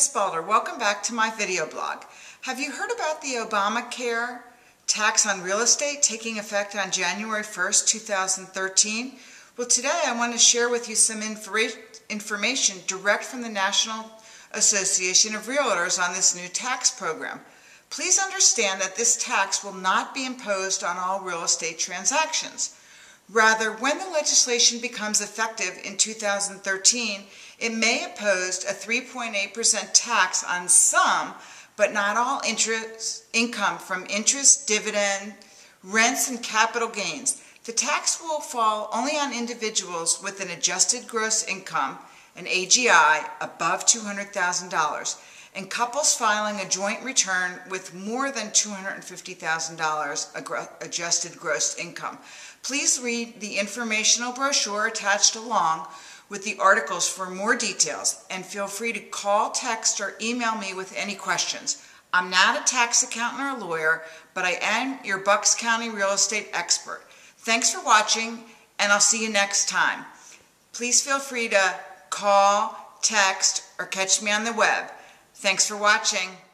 Spalter. Welcome back to my video blog. Have you heard about the Obamacare tax on real estate taking effect on January 1st, 2013? Well, today I want to share with you some information direct from the National Association of Realtors on this new tax program. Please understand that this tax will not be imposed on all real estate transactions. Rather, when the legislation becomes effective in 2013, it may impose a 3.8% tax on some, but not all income from interest, dividend, rents, and capital gains. The tax will fall only on individuals with an adjusted gross income, an AGI, above $200,000, and couples filing a joint return with more than $250,000 adjusted gross income. Please read the informational brochure attached along with the articles for more details, and feel free to call, text, or email me with any questions. I'm not a tax accountant or lawyer, but I am your Bucks County real estate expert. Thanks for watching, and I'll see you next time. Please feel free to call, text, or catch me on the web. Thanks for watching.